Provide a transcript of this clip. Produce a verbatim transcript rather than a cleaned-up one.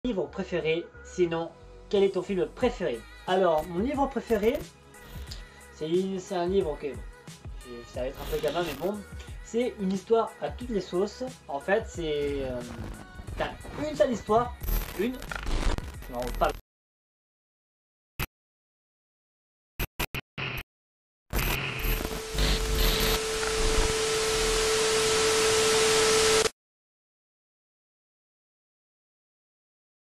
livre préféré? Sinon, quel est ton film préféré? Alors, mon livre préféré, c'est un livre, ok, ça va être un peu gamin, mais bon, c'est une histoire à toutes les sauces. En fait, c'est euh, une seule histoire, une, non, pas